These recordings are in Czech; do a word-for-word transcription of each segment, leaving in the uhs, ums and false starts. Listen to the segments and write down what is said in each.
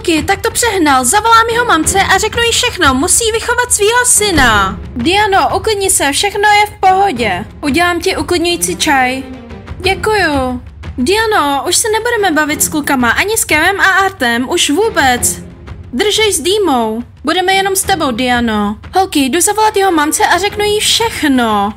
Holky, tak to přehnal, zavolám jeho mamce a řeknu jí všechno, musí vychovat svýho syna. Diano, uklidni se, všechno je v pohodě. Udělám ti uklidňující čaj. Děkuju. Diano, už se nebudeme bavit s klukama, ani s Kevem a Artem, už vůbec. Držej s Dýmou. Budeme jenom s tebou, Diano. Holky, jdu zavolat jeho mamce a řeknu jí všechno.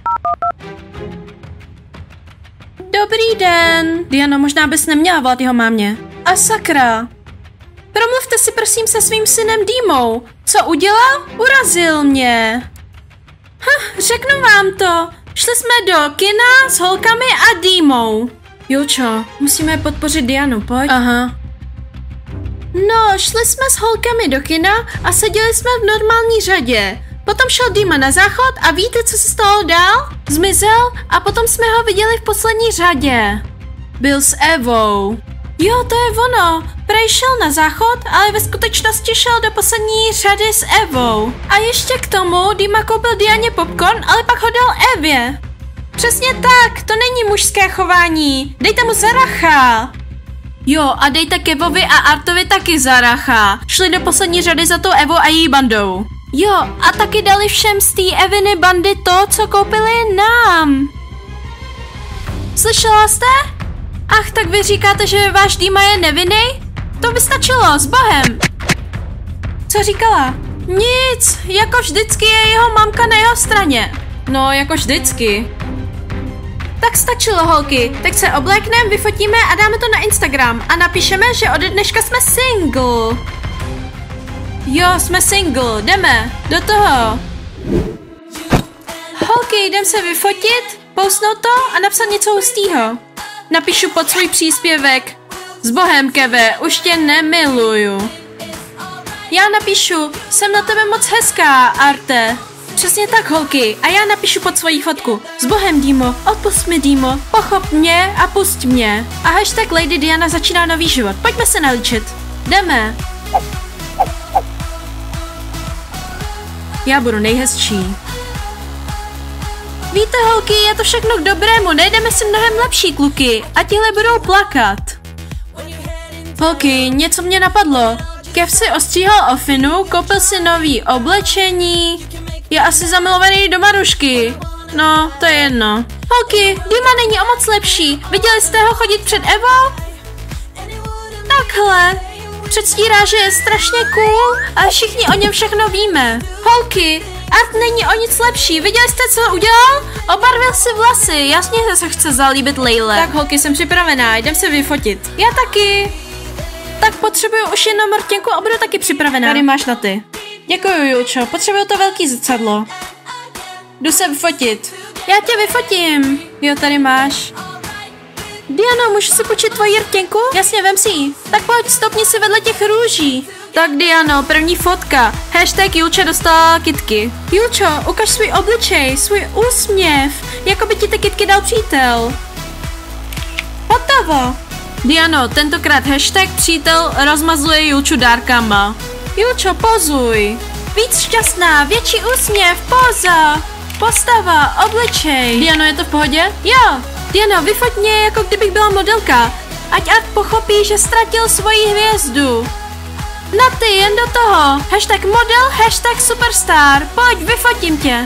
Dobrý den. Diano, možná bys neměla volat jeho mámě. A sakra. Promluvte si prosím se svým synem Dýmou. Co udělal? Urazil mě. Hm, řeknu vám to. Šli jsme do kina s holkami a Dýmou. Julčo, musíme podpořit Dianu, pojď. Aha. No, šli jsme s holkami do kina a seděli jsme v normální řadě. Potom šel Dýma na záchod a víte, co se stalo dál? Zmizel a potom jsme ho viděli v poslední řadě. Byl s Evou. Jo, to je ono. Prej šel na záchod, ale ve skutečnosti šel do poslední řady s Evou. A ještě k tomu Dýma koupil Dianě popcorn, ale pak ho dal Evě. Přesně tak, to není mužské chování. Dejte mu zaracha. Jo, a dejte Kevovi a Artovi taky zaracha. Šli do poslední řady za tou Evou a její bandou. Jo, a taky dali všem z té Eviny bandy to, co koupili nám. Slyšela jste? Ach, tak vy říkáte, že váš Dýma je nevinný? To by stačilo, s Bohem. Co říkala? Nic, jako vždycky je jeho mamka na jeho straně. No, jako vždycky. Tak stačilo, holky. Tak se oblékneme, vyfotíme a dáme to na Instagram. A napíšeme, že ode dneška jsme single. Jo, jsme single, jdeme. Do toho. Holky, jdem se vyfotit, postnout to a napsat něco hustýho. Napíšu pod svůj příspěvek. S Bohem, Keve, už tě nemiluju. Já napíšu, jsem na tebe moc hezká, Arte. Přesně tak, holky. A já napíšu pod svoji fotku. S Bohem, Dýmo, odpust mi, Dýmo, pochop mě a pust mě. A hashtag Lady Diana začíná nový život. Pojďme se nalíčit. Jdeme. Já budu nejhezčí. Víte, holky, je to všechno k dobrému. Najdeme si mnohem lepší kluky. A tihle budou plakat. Holky, něco mě napadlo. Kev si ostříhal ofinu, koupil si nový oblečení. Je asi zamilovaný do Marušky. No, to je jedno. Holky, Dýma není o moc lepší. Viděli jste ho chodit před Evou? Takhle. Předstírá, že je strašně cool, ale všichni o něm všechno víme. Holky, Art není o nic lepší. Viděli jste, co udělal? Obarvil si vlasy. Jasně, že se chce zalíbit Lejle. Tak, holky, jsem připravená. Jdem se vyfotit. Já taky. Tak potřebuju už jenom rtěnku a budu taky připravená. Tady máš na ty. Děkuju, Julčo, potřebuju to velký zrcadlo. Jdu se vyfotit. Já tě vyfotím. Jo, tady máš. Diano, můžu si počít tvoji rtěnku? Jasně, vem si ji. Tak pojď, stopni si vedle těch růží. Tak Diano, první fotka. Hashtag Julča dostala kytky. Julčo, ukaž svůj obličej, svůj úsměv. Jako by ti ty kytky dal přítel. Hotovo. Diano, tentokrát hashtag přítel rozmazuje Julču dárkama. Julčo, pozuj. Víc šťastná, větší úsměv, póza. Postava, obličej. Diano, je to v pohodě? Jo. Diano, vyfoť mě, jako kdybych byla modelka. Ať Art pochopí, že ztratil svoji hvězdu. Na ty, jen do toho. Hashtag model, hashtag superstar. Pojď, vyfotím tě.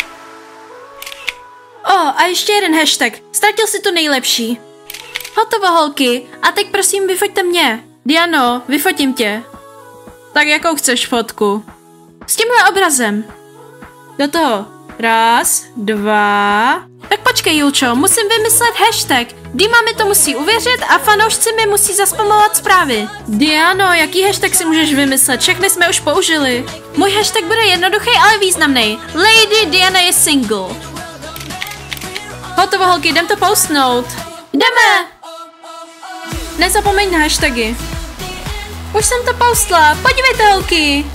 O, a ještě jeden hashtag. Ztratil si tu nejlepší. Hotovo, holky. A teď prosím, vyfoťte mě. Diano, vyfotím tě. Tak jakou chceš fotku? S tímhle obrazem. Do toho. Raz, dva. Tak počkej, Julčo, musím vymyslet hashtag. Dýma mi to musí uvěřit a fanoušci mi musí zaspamovat zprávy. Diano, jaký hashtag si můžeš vymyslet? Všechny jsme už použili. Můj hashtag bude jednoduchý, ale významný. Lady Diana je single. Hotovo, holky, jdem to postnout. Jdeme! Nezapomeň na hashtagy. Už jsem to postla, podívejte, holky.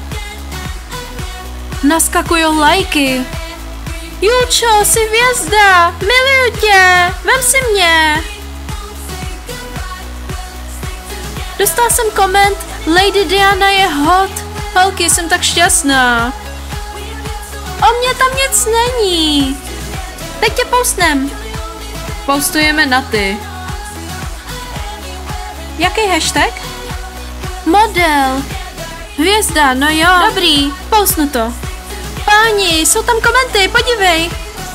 Naskakujou lajky. Julčo, jsi hvězda, miluju tě, vem si mě. Dostal jsem koment, Lady Diana je hot. Holky, jsem tak šťastná. O mě tam nic není. Teď tě postnem. Postujeme na ty. Jaký hashtag? Model. Hvězda, no jo. Dobrý, pousnu to. Páni, jsou tam komenty, podívej.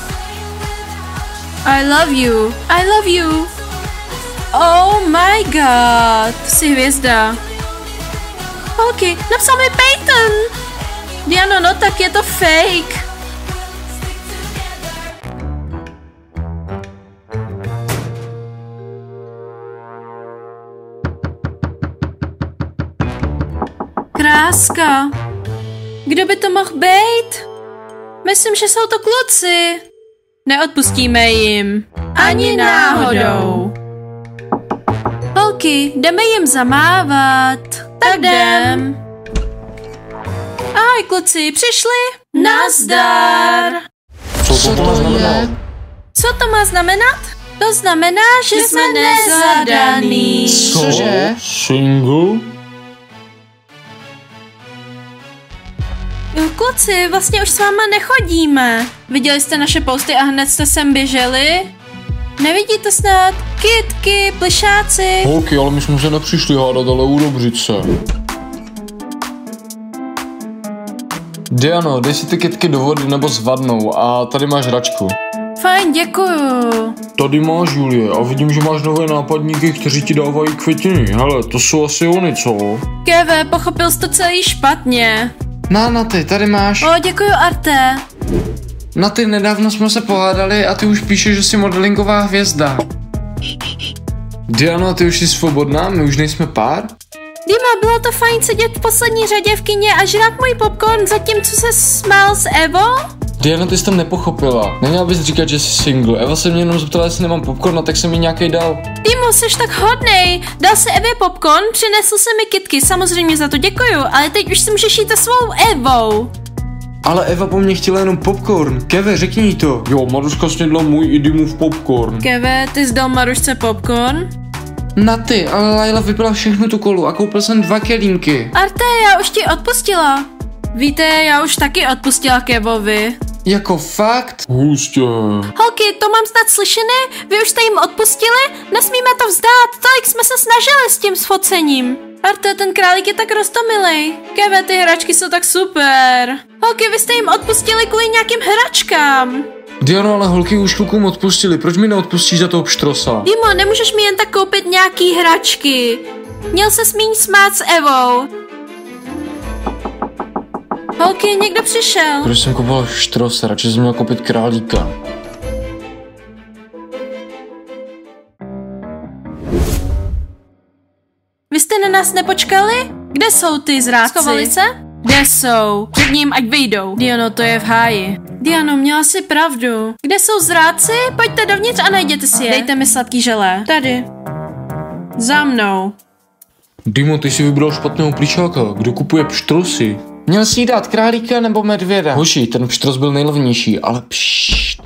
I love you, I love you. Oh my god, jsi hvězda. Holky, napsal mi Peyton. Diano, no tak je to fake. Kráska. Kdo by to mohl být? Myslím, že jsou to kluci. Neodpustíme jim. Ani náhodou. Holky, jdeme jim zamávat. Tak jdem. Ahoj kluci, přišli? Nazdar. Co to má znamenat? Co to má znamenat? To znamená, že, že jsme nezadaný. Cože? Single? Jo, kluci, vlastně už s váma nechodíme. Viděli jste naše posty a hned jste sem běželi? Nevidíte snad? Kytky, plišáci. Holky, ale my jsme se nepřišli hádat, ale udobřit se. Diano, dej si ty kytky do vody nebo zvadnou a tady máš hračku. Fajn, děkuju. Tady máš, Julie, a vidím, že máš nové nápadníky, kteří ti dávají květiny. Hele, to jsou asi oni, co? Keve, pochopil jsi to celý špatně. Na, na ty, tady máš. O, děkuju, Arte. Na ty, nedávno jsme se pohádali a ty už píšeš, že jsi modelingová hvězda. Diana, ty už jsi svobodná? My už nejsme pár? Dima, bylo to fajn sedět v poslední řadě v kině a žrát můj popcorn, zatímco se smál s Evou? Diana, ty jsi to nepochopila. Neměla bys říkat, že jsi single. Eva se mě jenom zeptala, jestli nemám popcorn, a tak jsem jí nějaký dal. Dimo, jsi tak hodnej. Dal se Evě popcorn, přinesl se mi kytky, samozřejmě za to děkuju, ale teď už si můžeš jít se svou Evou. Ale Eva po mně chtěla jenom popcorn. Keve, řekni jí to. Jo, Maruška snědla můj i Dimův popcorn. Keve, ty jsi dal Marušce popcorn? Na ty, ale Laila vypila všechnu tu kolu a koupil jsem dva kelímky. Arte, já už ti odpustila. Víte, já už taky odpustila Kevovi. Jako fakt? Hustě. Holky, to mám snad slyšené? Vy už jste jim odpustili? Nesmíme to vzdát, tolik jsme se snažili s tím sfocením. Arte, ten králík je tak roztomilej. Keve, ty hračky jsou tak super. Holky, vy jste jim odpustili kvůli nějakým hračkám. Diano, ale holky už klukům odpustili, proč mi neodpustíš za toho pštrosa? Dimo, nemůžeš mi jen tak koupit nějaký hračky. Měl se smíň smát s Evou. Holky, někdo přišel. Proč jsem koupila štrose, radši jsem měla koupit králíka. Vy jste na nás nepočkali? Kde jsou ty zrádci? Schovali se? Kde jsou? Řekni jim, ať vyjdou. Diano, to je v háji. Diano, měla jsi pravdu. Kde jsou zrádci? Pojďte dovnitř a najděte si je. Dejte mi sladký želé. Tady. Za mnou. Dimo, ty jsi vybral špatného plišáka. Kdo kupuje pštrosy? Měl jsi jí dát králíka nebo medvěda? Hoši, ten pštros byl nejlevnější, ale pšt.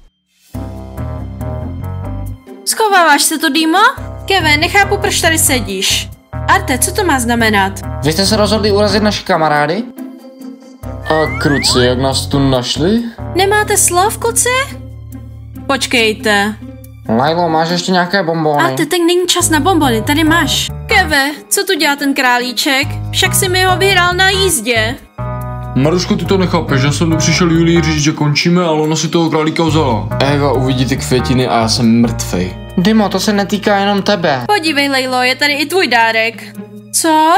Schováváš se to, Dimo? Keve, nechápu, proč tady sedíš. Arte, co to má znamenat? Vy jste se rozhodli urazit naše kamarády? A kruci, jak nás tu našli? Nemáte slov, kluci? Počkejte. Lailo, máš ještě nějaké bonbony? Arte, teď není čas na bonbony, tady máš. Keve, co tu dělá ten králíček? Však si mi ho vyhrál na jízdě. Maruško, ty to nechápeš, já jsem tu přišel Julii říct, že končíme, ale ona si toho králíka vzala. Eva uvidí ty květiny a já jsem mrtvej. Dimo, to se netýká jenom tebe. Podívej, Lejlo, je tady i tvůj dárek. Co?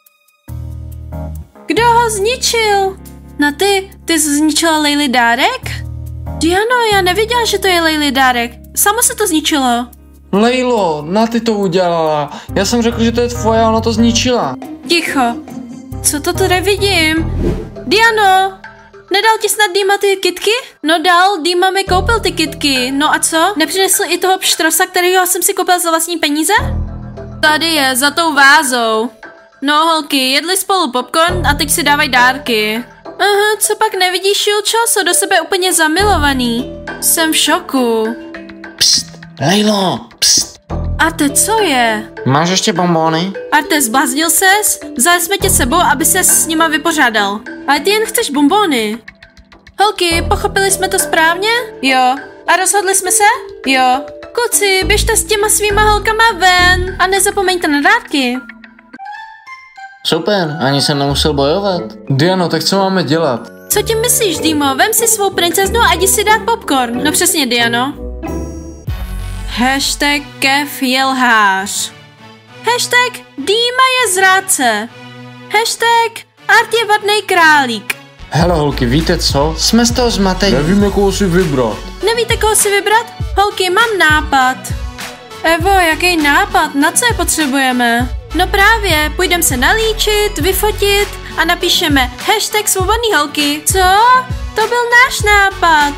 Kdo ho zničil? Na ty, ty jsi zničila Lejli dárek? Diano, já nevěděla, že to je Lejli dárek. Samo se to zničilo. Lejlo, na ty to udělala. Já jsem řekl, že to je tvoje a ona to zničila. Ticho. Co to tady vidím? Diano, nedal ti snad Dima ty kytky? No dal, Dima mi koupil ty kytky. No a co? Nepřinesl i toho pštrosa, kterýho jsem si koupil za vlastní peníze? Tady je, za tou vázou. No holky, jedli spolu popcorn a teď si dávají dárky. Aha, co pak nevidíš, Julčo? Jsou do sebe úplně zamilovaný. Jsem v šoku. Psst, Lejlo, psst. Arte, co je? Máš ještě bonbony? Arte, zbláznil ses? Vzali jsme tě sebou, aby ses s nima vypořádal. Ale ty jen chceš bonbony. Holky, pochopili jsme to správně? Jo. A rozhodli jsme se? Jo. Kluci, běžte s těma svýma holkama ven. A nezapomeňte na dárky. Super, ani jsem nemusel bojovat. Diano, tak co máme dělat? Co tím myslíš, Dimo? Vem si svou princeznu a jdi si dát popcorn. No přesně, Diano. Hashtag Kev je lhář. Hashtag Dima je zrádce. Hashtag Art je vadnej králík. Hele holky, víte co? Jsme z toho zmatení. Nevím, jakou si vybrat. Nevíte, koho si vybrat? Holky, mám nápad. Evo, jaký nápad? Na co je potřebujeme? No právě, půjdeme se nalíčit, vyfotit a napíšeme hashtag svobodný holky. Co? To byl náš nápad.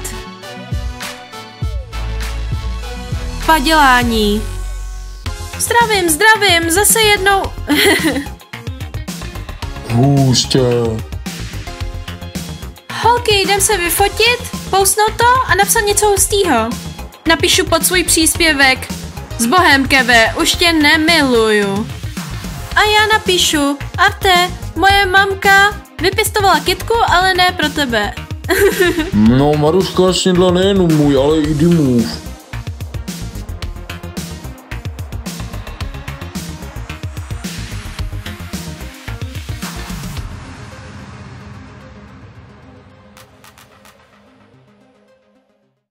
Padělání. Zdravím, zdravím, zase jednou. Hůstě. Holky, jdem se vyfotit, pousnout to a napsat něco hustýho. Napíšu pod svůj příspěvek. S Bohem, Keve, už tě nemiluju. A já napíšu, Arte, moje mamka vypěstovala kytku, ale ne pro tebe. No, Maruška snědla nejenom můj, ale i Dimův.